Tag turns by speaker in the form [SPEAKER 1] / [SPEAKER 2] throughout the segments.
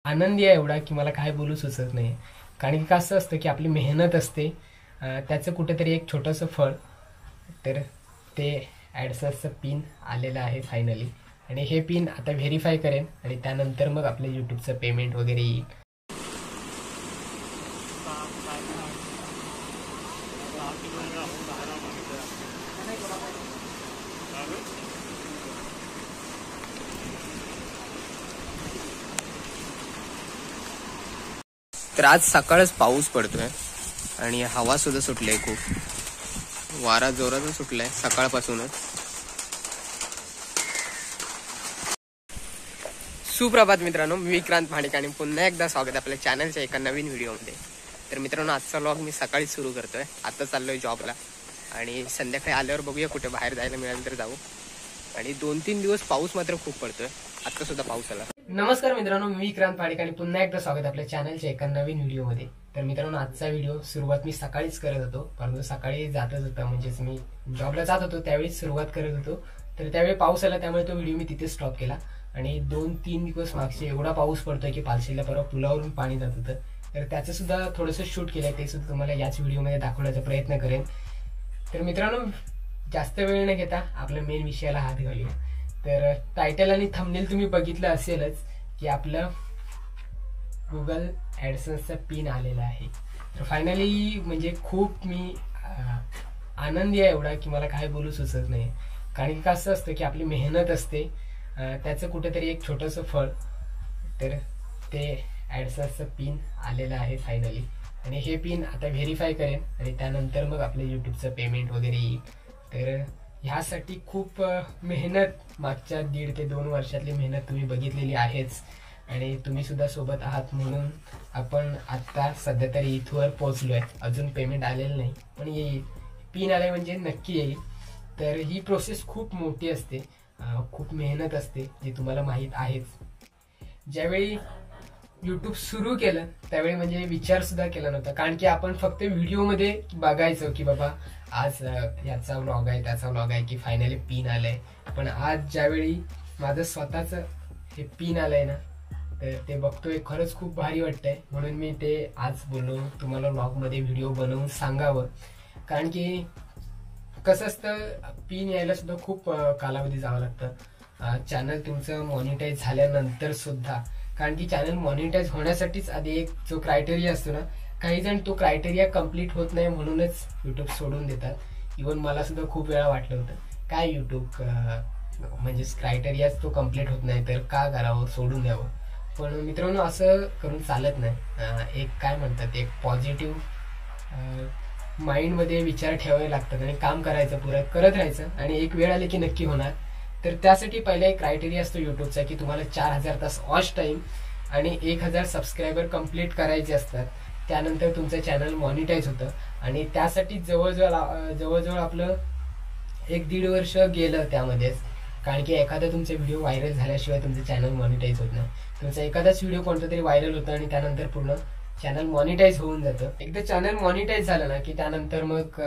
[SPEAKER 1] आनंदी आहे एवढा की मला काय बोलू सुचत नाही. कारण की कसं असतं की आपली मेहनत असते, त्याचं कुठेतरी एक छोटंसं फळ. तर ते ॲडसन्सचं पिन आलेलं आहे फायनली, आणि हे पिन आता व्हेरीफाय करेन आणि त्यानंतर मग आपल्या यूट्यूबचं पेमेंट वगैरे येईल. तर आज सकाळच पाऊस पडतोय आणि हवा सुद्धा सुटली आहे, खूप वारा जोराचा सुटलाय सकाळपासूनच. सुप्रभात मित्रांनो, मी विक्रांत भांडेक आणि पुन्हा एकदा स्वागत आपल्या चॅनलच्या एका नवीन व्हिडिओमध्ये. तर मित्रांनो, आजचा व्लॉग मी सकाळीच सुरू करतोय. आता चाललोय जॉबला आणि संध्याकाळी आल्यावर बघूया कुठे बाहेर जायला मिळालं तर जाऊ. आणि 2-3 दिवस पाऊस मात्र खूप पडतोय. आता सुद्धा पाऊस आला. नमस्कार मित्रांनो, मी विक्रांत भांडेक आणि पुन्हा एकदा स्वागत आपल्या चॅनलच्या एका नवीन व्हिडिओमध्ये. तर मित्रांनो, आजचा व्हिडिओ सुरुवात मी सकाळीच करत होतो, परंतु सकाळी जातच होता, म्हणजेच मी जॉबला जात होतो त्यावेळी सुरुवात करत होतो. तर त्यावेळी पाऊस आला, त्यामुळे तो व्हिडिओ मी तिथे स्टॉप केला. आणि 2-3 दिवस मागचे एवढा पाऊस पडतोय की पालशीला परवा पुलावरून पाणी जात होतं. तर त्याचं सुद्धा थोडंसं शूट केलंय, ते सुद्धा तुम्हाला याच व्हिडिओमध्ये दाखवण्याचा प्रयत्न करेन. तर मित्रांनो, जास्त वेळ न घेता आपल्या मेन विषयाला हात घालूया. तर टायटल आणि थंबनेल तुम्ही बघितलं असेलच की आपलं गुगल ॲडसन्सचा पिन आलेला आहे. तर फायनली म्हणजे खूप मी आनंदी आहे एवढा की मला काय बोलू सुचत नाही. कारण की कसं असतं की आपली मेहनत असते, त्याचं कुठेतरी एक छोटंसं फळ. तर ते ॲडसन्सचं पिन आलेलं आहे फायनली, आणि हे पिन आता व्हेरीफाय करेन आणि त्यानंतर मग आपल्या यूट्यूबचं पेमेंट वगैरे येईल. तर ह्यासाठी खूप मेहनत, मागच्या 1.5 ते 2 वर्षातली मेहनत तुम्ही बघितलेली आहेच, आणि तुम्ही सुद्धा सोबत आहात, म्हणून आपण आत्ता सध्या तरी इथवर पोहोचलोय. अजून पेमेंट आलेलं नाही, पण येईल. पिन आले म्हणजे नक्की येईल. तर ही प्रोसेस खूप मोठी असते, खूप मेहनत असते, जी तुम्हाला माहीत आहेच. ज्यावेळी यूट्यूब सुरू केलं त्यावेळी म्हणजे विचार सुद्धा केला नव्हता, कारण की आपण फक्त व्हिडिओमध्ये बघायचो की बाबा आज याचा व्लॉग आहे, त्याचा व्लॉग आहे, की फायनली पिन आलंय. पण आज ज्यावेळी माझं स्वतःच हे पिन आलंय ना, तर ते बघतोय, खरंच खूप भारी वाटतंय. म्हणून मी ते आज बोललो तुम्हाला व्लॉगमध्ये व्हिडिओ बनवून सांगावं. कारण की कसं असतं, पिन यायला सुद्धा खूप कालावधी जावं लागतं. चॅनल तुमचं मॉनिटाईज झाल्यानंतर सुद्धा, कारण की चॅनल मॉनिटाईज होण्यासाठीच आधी एक जो क्रायटेरिया असतो ना, काही जण तो क्रायटेरिया कम्प्लीट होत नाही म्हणूनच युट्यूब सोडून देतात. इव्हन मला सुद्धा खूप वेळा वाटलं होतं काय युट्यूब म्हणजेच क्रायटेरियाच तो कम्प्लीट होत नाही तर का करावं, सोडून द्यावं. पण मित्रांनो, असं करून चालत नाही. एक काय म्हणतात, एक पॉझिटिव्ह माइंडमध्ये विचार ठेवावे लागतात आणि काम करायचं, पुरं करत राहायचं, आणि एक वेळ आली की नक्की होणार. तर त्यासाठी पहिला एक क्रायटेरिया असतो युट्यूबचा की तुम्हाला 4000 तास वॉच टाईम आणि 1000 सबस्क्रायबर कंप्लीट करायचे असतात. त्यानंतर तुमचं चॅनल मॉनिटाईज होतं, आणि त्यासाठी जवळजवळ आपलं 1-1.5 वर्ष गेलं त्यामध्येच. कारण की एखादा तुमचा व्हिडिओ व्हायरल झाल्याशिवाय तुमचं चॅनल मॉनिटाईज होत नाही. तुमचा एखादाच व्हिडिओ कोणता तरी व्हायरल होतं आणि त्यानंतर पूर्ण चॅनल मॉनिटाईज होऊन जातं. एकदा चॅनल मॉनिटाईज झालं ना की त्यानंतर मग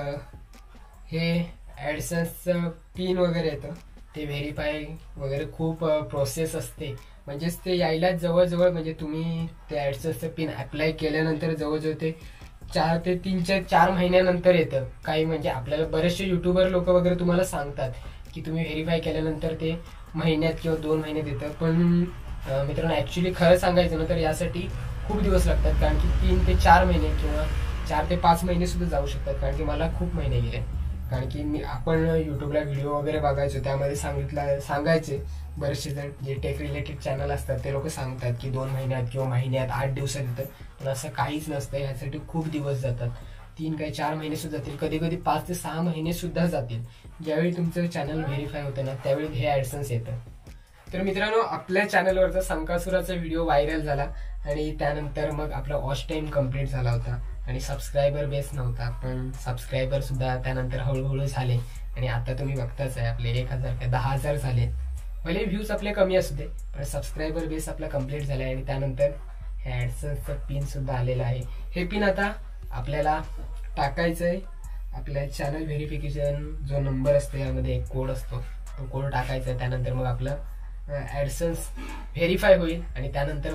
[SPEAKER 1] हे ॲडसन्सचं पिन वगैरे येतं, ते व्हेरीफाय वगैरे खूप प्रोसेस असते. म्हणजेच ते यायला जवळजवळ, म्हणजे तुम्ही ते ॲडसन्सचं पिन अप्लाय केल्यानंतर जवळजवळ ते 4 ते 4 महिन्यानंतर येतं. काही म्हणजे आपल्याला बरेचसे युट्यूबर लोक वगैरे तुम्हाला सांगतात की तुम्ही व्हेरीफाय केल्यानंतर ते महिन्यात किंवा 2 महिन्यात येतं. पण मित्रांनो, ॲक्च्युली खरं सांगायचं ना तर यासाठी खूप दिवस लागतात, कारण की 3 ते 4 महिने किंवा 4 ते 5 महिने सुद्धा जाऊ शकतात. कारण की मला खूप महिने गेले, कारण की आपण युट्यूबला व्हिडिओ वगैरे बघायचो, त्यामध्ये सांगायचे बरेचसे जण जे टेक रिलेटेड चॅनल असतात ते लोक सांगतात की 2 महिन्यात किंवा महिन्यात 8 दिवसात येतं. पण असं काहीच नसतं, ह्यासाठी खूप दिवस जातात. 3 काही 4 महिने सुद्धा जातील, कधी कधी 5 ते 6 महिने सुद्धा जातील. ज्यावेळी तुमचं चॅनल व्हेरीफाय होतं ना त्यावेळी हे ॲडसन्स येतं. तर मित्रांनो, आपल्या चॅनलवरचा संकासुराचा व्हिडिओ व्हायरल झाला आणि त्यानंतर मग आपला वॉच टाईम कम्प्लीट झाला होता, आणि सबस्क्रायबर बेस नव्हता, पण सबस्क्रायबर सुद्धा त्यानंतर हळूहळू झाले. आणि आता तुम्ही बघताच आहे आपले 1000 ते 10000 झाले. भले व्ह्यूज आपले कमी असू दे, पण सबस्क्रायबर बेस आपला कम्प्लीट झाला आहे. आणि त्यानंतर हे ॲडसन्सचं पिन सुद्धा आलेलं आहे. हे पिन आता आपल्याला टाकायचं आहे. आपल्या चॅनल व्हेरिफिकेशन जो नंबर असतो यामध्ये एक कोड असतो, तो कोड टाकायचा आहे. त्यानंतर मग आपलं ॲडसन्स व्हेरीफाय होईल आणि त्यानंतर मग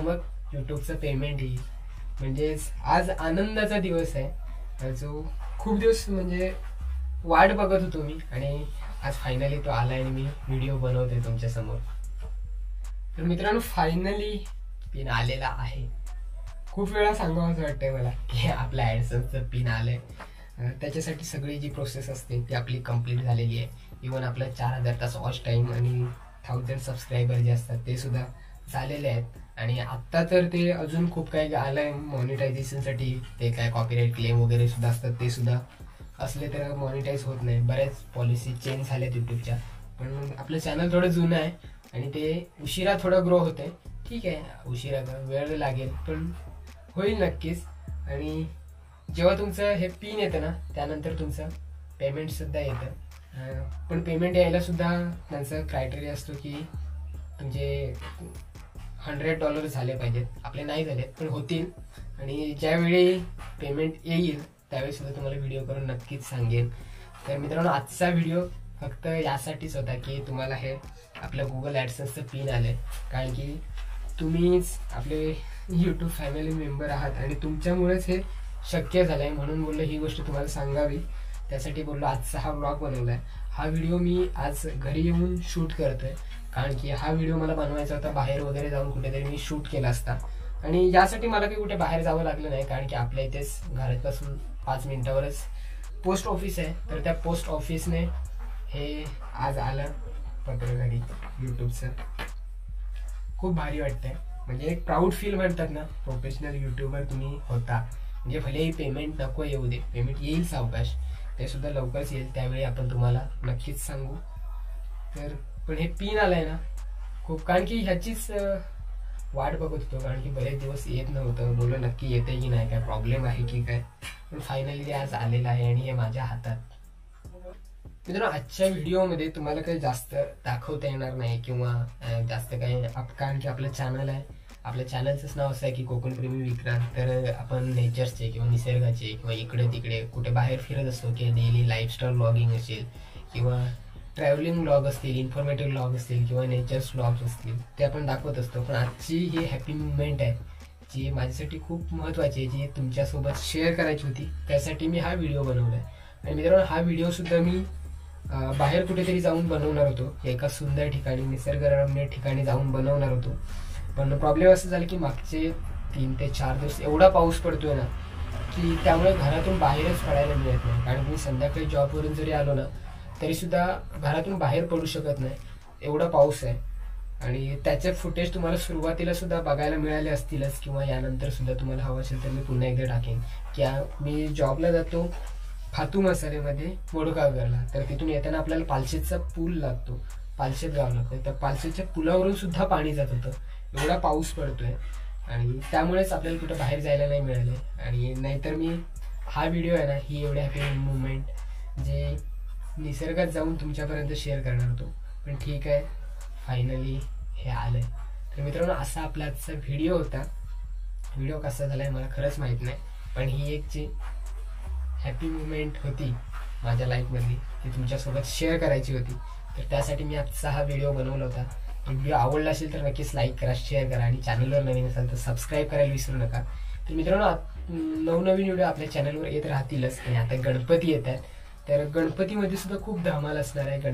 [SPEAKER 1] यूट्यूबचं पेमेंट येईल. म्हणजेच आज आनंदाचा दिवस आहे, जो खूप दिवस म्हणजे वाट बघत होतो मी, आणि आज फायनली तो आला आणि मी व्हिडिओ बनवतोय तुमच्या समोर. तर मित्रांनो, फायनली पिन आलेला आहे. खूप वेळा सांगावं असं वाटतंय मला की आपल्या ॲडसन्सचं पिन आलंय. त्याच्यासाठी सगळी जी प्रोसेस असते ती आपली कंप्लीट झालेली आहे. इव्हन आपलं 4000 तास वॉच टाईम आणि 1000 सबस्क्रायबर जे असतात ते सुद्धा झालेले आहेत. आणि आत्ता तर ते अजून खूप काही आलंय मॉनिटायझेशनसाठी. ते काय कॉपीराईट क्लेम वगैरे सुद्धा असतात, ते सुद्धा असले तर मॉनिटाईज होत नाही. बऱ्याच पॉलिसी चेंज झाल्यात यूट्यूबच्या. पण आपलं चॅनल थोडं जुनं आहे आणि ते उशिरा थोडं ग्रो होते. ठीक आहे, उशिरा वेळ लागेल पण होईल नक्कीच. आणि जेव्हा तुमचं हे पिन येतं ना, त्यानंतर तुमचं पेमेंट सुद्धा येतं. पण पेमेंट यायला सुद्धा त्यांचा क्रायटेरिया असतो की तुमचे $100 झाले पाहिजेत. आपले नाही झालेत पण होतील. आणि ज्यावेळी पेमेंट येईल त्यावेळी सुद्धा तुम्हाला व्हिडिओ करून नक्कीच सांगेन. तर मित्रांनो, आजचा व्हिडिओ फक्त यासाठीच होता की तुम्हाला हे आपलं गुगल ॲडसन्सचं पिन आलंय, कारण की तुम्हीच आपले यूट्यूब फॅमिली मेंबर आहात आणि तुमच्यामुळेच हे शक्य झालंय. म्हणून बोललो ही गोष्ट तुम्हाला सांगावी, त्यासाठी बोललो आजचा हा व्लॉग बनवलाय. हा व्हिडिओ मी आज घरी येऊन शूट करतोय, कारण की हा व्हिडिओ मला बनवायचा होता बाहेर वगैरे जाऊन कुठेतरी मी शूट केला असता. आणि यासाठी मला काही कुठे बाहेर जावं लागलं नाही, कारण की आपल्या इथेच घरापासून 5 मिनिटावरच पोस्ट ऑफिस आहे. तर त्या पोस्ट ऑफिसने हे आज आलं पत्र घरी यूट्यूबचं. खूप भारी वाटतंय. म्हणजे एक प्राऊड फील म्हणतात ना, प्रोफेशनल यूट्यूबर तुम्ही होता. म्हणजे भलेही पेमेंट नको येऊ दे, पेमेंट येईल सावकाश, ते सुद्धा लवकरच येईल, त्यावेळी आपण तुम्हाला नक्कीच सांगू. तर पण हे पिन आलंय ना खूप, कारण की ह्याचीच वाट बघत होतो, कारण की बरेच दिवस येत नव्हतं. बोललो नक्की येते की नाही, काय प्रॉब्लेम आहे की काय. पण फायनली आज आलेलं आहे आणि हे माझ्या हातात. मित्रांनो, आजच्या व्हिडिओमध्ये तुम्हाला काही जास्त दाखवता येणार नाही किंवा जास्त काही, कारण की आपलं चॅनल आहे, आपल्या चॅनलचंच नाव असं आहे की कोकणप्रेमी विक्रांत. तर आपण नेचरचे किंवा निसर्गाचे किंवा इकडे तिकडे कुठे बाहेर फिरत असतो, की डेली लाईफस्टाईल व्लॉगिंग असेल किंवा ट्रॅव्हलिंग व्लॉग असतील, इन्फॉर्मेटिव्ह व्लॉग असतील किंवा नेचर्स व्लॉग्स असतील, ते आपण दाखवत असतो. पण आजची ही हॅपी मुवमेंट आहे जी माझ्यासाठी खूप महत्त्वाची आहे, जी तुमच्यासोबत शेअर करायची होती. त्यासाठी मी हा व्हिडिओ बनवला आहे. आणि मित्रांनो, हा व्हिडिओसुद्धा मी बाहेर कुठेतरी जाऊन बनवणार होतो, एका सुंदर ठिकाणी, निसर्गरम्य ठिकाणी जाऊन बनवणार होतो. पण प्रॉब्लेम असं झालं की मागचे 3 ते 4 दिवस एवढा पाऊस पडतोय ना की त्यामुळे घरातून बाहेरच पडायला मिळत नाही. कारण मी संध्याकाळी जॉबवरून जरी आलो ना तरी सुद्धा घरातून बाहेर पडू शकत नाही, एवढा पाऊस आहे. आणि त्याचे फुटेज तुम्हाला सुरुवातीला सुद्धा बघायला मिळाले असतीलच, किंवा यानंतर सुद्धा तुम्हाला हवं असेल तर मी पुन्हा एकदा टाकेन. की मी जॉबला जातो फातू मसालेमध्ये मोडगावला, तर तिथून येताना आपल्याला पालशेतचा पूल लागतो, पालशेत गाव लागतं. तर पालशेतच्या पुलावरून सुद्धा पाणी जात होतं, एवढा पाऊस पडतोय. आणि त्यामुळेच आपल्याला कुठं बाहेर जायला नाही मिळालं. आणि नाहीतर मी हा व्हिडिओ आहे ना, ही एवढी हॅपी मुवमेंट जे निसर्गात जाऊन तुमच्यापर्यंत शेअर करणार होतो. पण ठीक आहे, फायनली हे आलंय. तर मित्रांनो, असा आपला आजचा व्हिडिओ होता. व्हिडिओ कसा झालाय मला खरंच माहित नाही, पण ही एक जी हॅपी मुवमेंट होती माझ्या लाईफमधली, ती तुमच्यासोबत शेअर करायची होती. तर त्यासाठी मी आजचा हा व्हिडिओ बनवला होता. व्हिडिओ आवडला असेल तर नक्कीच लाईक करा, शेअर करा आणि चॅनलवर नवीन असाल तर सबस्क्राईब करायला विसरू नका. तर मित्रांनो, नवनवीन व्हिडिओ आपल्या चॅनलवर येत राहतीलच. आणि आता गणपती येत आहेत, तर गणपतीमध्ये सुद्धा खूप धमाल असणार आहे.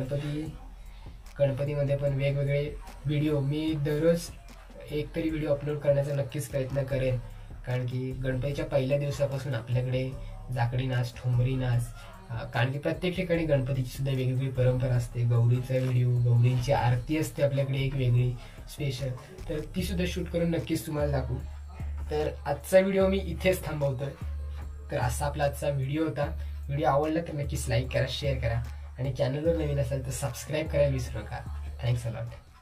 [SPEAKER 1] गणपतीमध्ये पण वेगवेगळे व्हिडिओ मी दररोज एक तरी व्हिडिओ अपलोड करण्याचा नक्कीच प्रयत्न करेन. कारण की गणपतीच्या पहिल्या दिवसापासून आपल्याकडे जाकडी नाच, ठोंबरी नाच, कारण की प्रत्येक ठिकाणी गणपतीची सुद्धा वेगवेगळी परंपरा असते. गौरीचा व्हिडिओ, गौरींची आरती असते आपल्याकडे एक वेगळी स्पेशल, तर ती सुद्धा शूट करून नक्कीच तुम्हाला दाखवू. तर आजचा व्हिडिओ मी इथेच थांबवतोय. तर असा आपला आजचा व्हिडिओ होता. व्हिडिओ आवडला तर नक्कीच लाईक करा, शेअर करा आणि चॅनलवर नवीन असाल तर सबस्क्राईब करायला विसरू नका. Thanks a lot.